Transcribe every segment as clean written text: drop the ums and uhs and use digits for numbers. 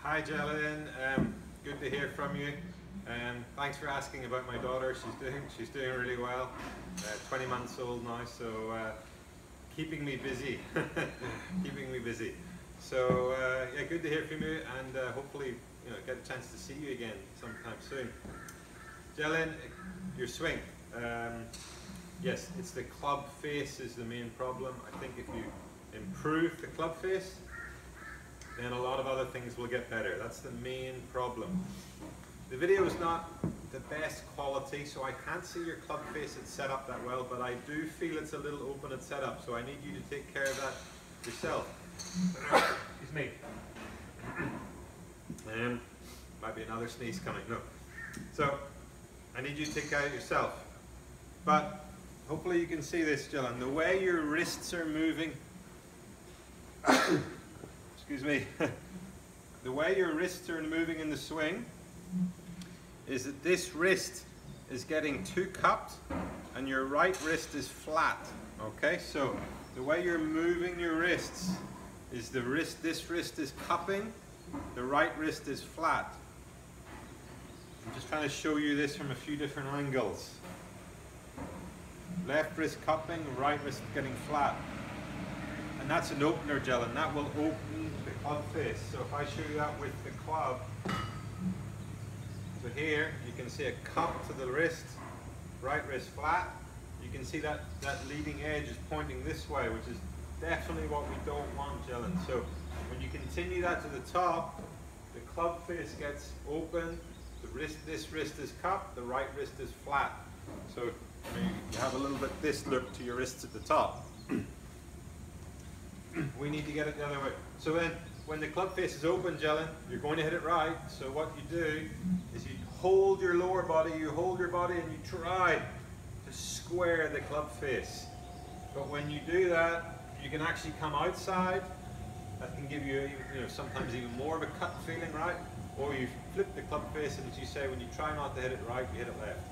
Hi Jelen, good to hear from you. Thanks for asking about my daughter. She's doing really well. 20 months old now, so keeping me busy, keeping me busy. So yeah, good to hear from you, and hopefully get a chance to see you again sometime soon. Jelen, your swing. Yes, it's the club face is the main problem. I think if you improve the club face, then a lot of other things will get better. That's the main problem. The video is not the best quality, so I can't see your club face it's set up that well, but I do feel it's a little open at setup, so I need you to take care of that yourself. Excuse me. Might be another sneeze coming. No. So I need you to take care of yourself. But hopefully you can see this, Jelen. The way your wrists are moving. Excuse me. The way your wrists are moving in the swing is that this wrist is getting too cupped and your right wrist is flat. Okay, so the way you're moving your wrists is this wrist is cupping, the right wrist is flat. I'm just trying to show you this from a few different angles. Left wrist cupping, right wrist getting flat. And that's an opener, Jelen. That will open the club face. So if I show you that with the club, so here you can see a cup to the wrist, right wrist flat. You can see that leading edge is pointing this way, which is definitely what we don't want, Jelen. So when you continue that to the top, the club face gets open, this wrist is cupped, the right wrist is flat. So you have a little bit this look to your wrists at the top. We need to get it the other way. So then, when the club face is open, Jelen, you're going to hit it right. So what you do is you hold your lower body, and you try to square the club face. But when you do that, you can actually come outside. That can give you, sometimes even more of a cut feeling, right? Or you flip the club face, and as you say, when you try not to hit it right, you hit it left.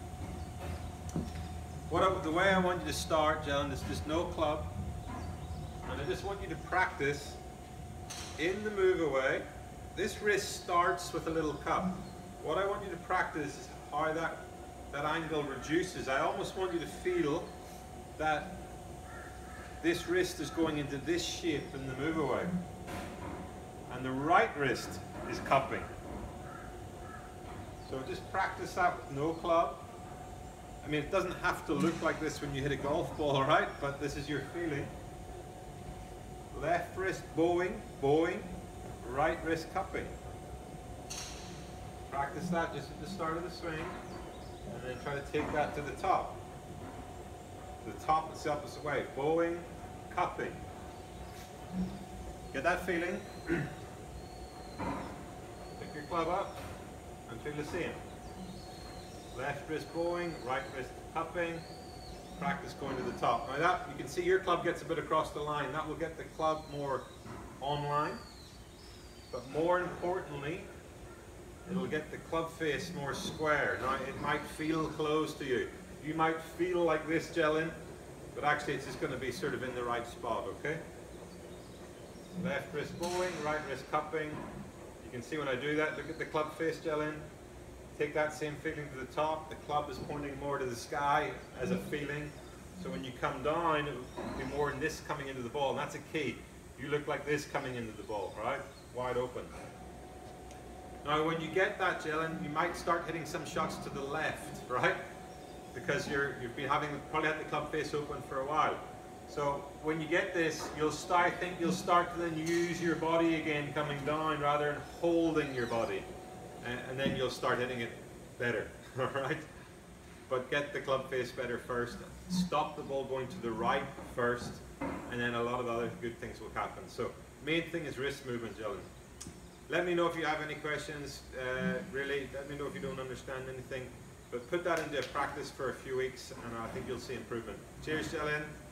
The way I want you to start, Jelen, is just no club. And I just want you to practice in the move away. This wrist starts with a little cup. What I want you to practice is how that angle reduces. I almost want you to feel that this wrist is going into this shape in the move away. And the right wrist is cupping. So just practice that with no club. I mean, it doesn't have to look like this when you hit a golf ball, right? But this is your feeling. Left wrist bowing, right wrist cupping. Practice that just at the start of the swing, and then try to take that to the top. The top is the opposite way, bowing, cupping. Get that feeling? Pick your club up and feel the same. Left wrist bowing, right wrist cupping. Practice going to the top. Now that, you can see your club gets a bit across the line. That will get the club more online. But more importantly, it'll get the club face more square. Now it might feel close to you. You might feel like this, Jelen, but actually it's just going to be sort of in the right spot, okay? Left wrist bowing, right wrist cupping. You can see when I do that, look at the club face, Jelen. Take that same feeling to the top. The club is pointing more to the sky as a feeling. So when you come down, it will be more in this coming into the ball. And that's a key. You look like this coming into the ball, right? Wide open. Now when you get that, Jelen, you might start hitting some shots to the left, right? Because you've been probably had the club face open for a while. So when you get this, I think you'll start to then use your body again coming down rather than holding your body. And then you'll start hitting it better, all right? But get the club face better first. Stop the ball going to the right first, and then a lot of other good things will happen. So main thing is wrist movement, Jelen. Let me know if you have any questions, really. Let me know if you don't understand anything. But put that into practice for a few weeks, and I think you'll see improvement. Cheers, Jelen.